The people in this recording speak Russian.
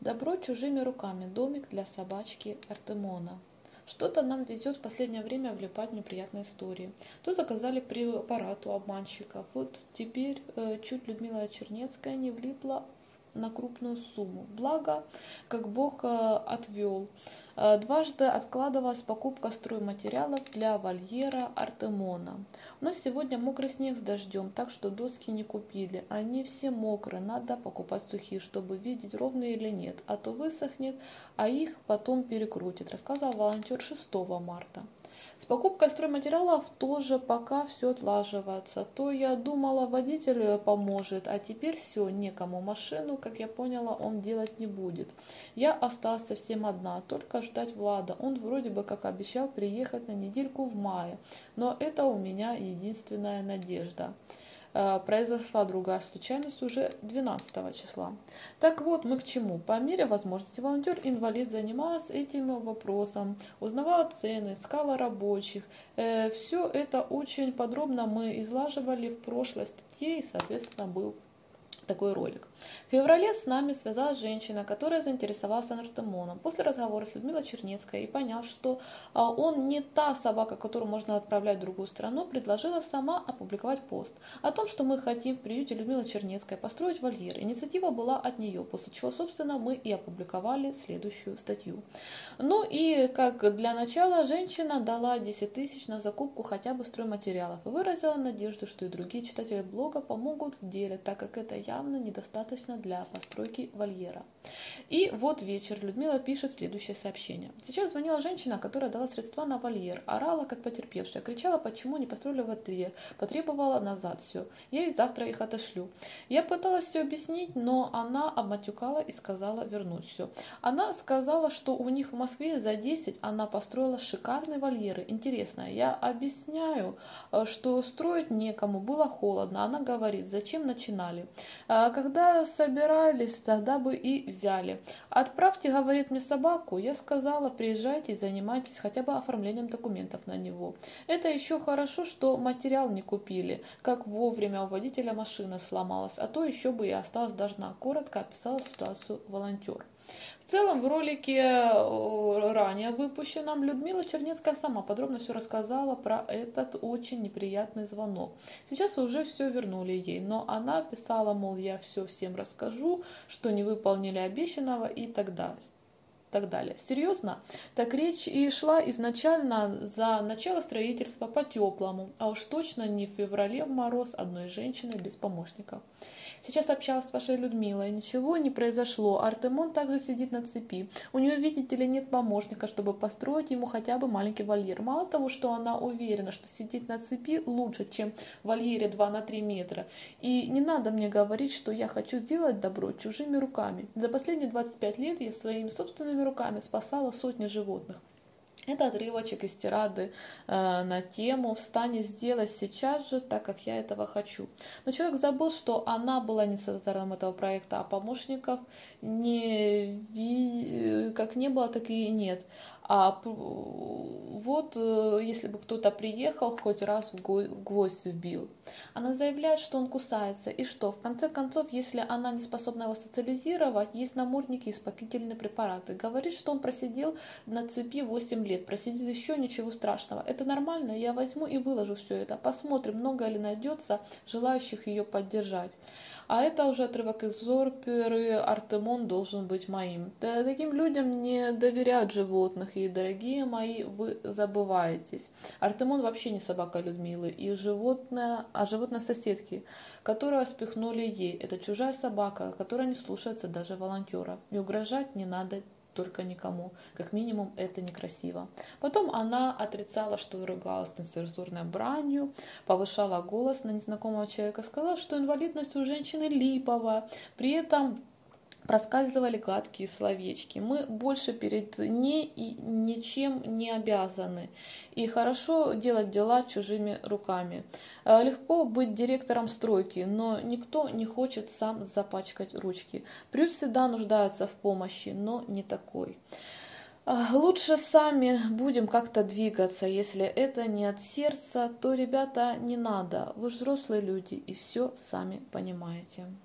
Добро чужими руками. Домик для собачки Артемона. Что-то нам везет в последнее время влипать в неприятные истории. То заказали препарат у обманщиков. Вот теперь чуть Людмила Чернецкая не влипла на крупную сумму. Благо, как Бог отвел. Дважды откладывалась покупка стройматериалов для вольера Артемона. У нас сегодня мокрый снег с дождем, так что доски не купили. Они все мокрые, надо покупать сухие, чтобы видеть, ровные или нет. А то высохнет, а их потом перекрутит, рассказывал волонтер 6 марта. С покупкой стройматериалов тоже пока все отлаживается. То я думала, водитель поможет, а теперь все, некому. Машину, как я поняла, он делать не будет. Я осталась совсем одна, только ждать Влада. Он вроде бы как обещал приехать на недельку в мае, но это у меня единственная надежда. Произошла другая случайность уже 12 числа. Так вот, мы к чему? По мере возможности волонтер-инвалид занималась этим вопросом, узнавала цены, искала рабочих. Все это очень подробно мы излаживали в прошлой статье, и, соответственно, был такой ролик. В феврале с нами связалась женщина, которая заинтересовалась Артемоном. После разговора с Людмилой Чернецкой и поняв, что он не та собака, которую можно отправлять в другую страну, предложила сама опубликовать пост о том, что мы хотим в приюте Людмилы Чернецкой построить вольер. Инициатива была от нее, после чего, собственно, мы и опубликовали следующую статью. Ну и как для начала женщина дала 10 тысяч на закупку хотя бы стройматериалов и выразила надежду, что и другие читатели блога помогут в деле, так как это явно недостаточно для постройки вольера. И вот вечер. Людмила пишет следующее сообщение. Сейчас звонила женщина, которая дала средства на вольер, орала как потерпевшая, кричала, почему не построили вольер, потребовала назад все. Я ей завтра их отошлю. Я пыталась все объяснить, но она обматюкала и сказала вернуть все. Она сказала, что у них в Москве за 10 она построила шикарные вольеры. Интересно, я объясняю, что строить некому, было холодно. Она говорит, зачем начинали. Когда собирались, тогда бы и взяли. Отправьте, говорит мне, собаку. Я сказала, приезжайте и занимайтесь хотя бы оформлением документов на него. Это еще хорошо, что материал не купили, как вовремя у водителя машина сломалась, а то еще бы и осталась должна. Коротко описала ситуацию волонтер. В целом в ролике ранее выпущенном Людмила Чернецкая сама подробно все рассказала про этот очень неприятный звонок. Сейчас уже все вернули ей, но она писала, мол, я все всем расскажу, что не выполнили обещанного и так далее. Серьезно? Так речь и шла изначально за начало строительства по-теплому, а уж точно не в феврале в мороз одной женщины без помощников. Сейчас общалась с вашей Людмилой, ничего не произошло. Артемон также сидит на цепи. У нее, видите ли, нет помощника, чтобы построить ему хотя бы маленький вольер. Мало того, что она уверена, что сидеть на цепи лучше, чем в вольере 2 на 3 метра. И не надо мне говорить, что я хочу сделать добро чужими руками. За последние 25 лет я своими собственными руками спасала сотни животных. Это отрывочек из тирады на тему «Встань и сделай сейчас же, так как я этого хочу». Но человек забыл, что она была инициатором этого проекта, а помощников как не было, так и нет. А вот если бы кто-то приехал, хоть раз в гвоздь вбил. Она заявляет, что он кусается. И что? В конце концов, если она не способна его социализировать, есть намордники и успокоительные препараты. Говорит, что он просидел на цепи 8 лет. Просидит еще, ничего страшного. Это нормально, я возьму и выложу все это. Посмотрим, много ли найдется желающих ее поддержать. А это уже отрывок из оперы «Артемон должен быть моим». Да, таким людям не доверяют животных, и, дорогие мои, вы забываетесь. Артемон вообще не собака Людмилы, и животное соседки, которую спихнули ей. Это чужая собака, которая не слушается даже волонтера. И угрожать не надо только никому. Как минимум, это некрасиво. Потом она отрицала, что ругалась нецензурной бранью, повышала голос на незнакомого человека, сказала, что инвалидность у женщины липовая. При этом проскальзывали гладкие словечки. Мы больше перед ней и ничем не обязаны. И хорошо делать дела чужими руками. Легко быть директором стройки, но никто не хочет сам запачкать ручки. Приют всегда нуждается в помощи, но не такой. Лучше сами будем как-то двигаться. Если это не от сердца, то, ребята, не надо. Вы же взрослые люди и все сами понимаете.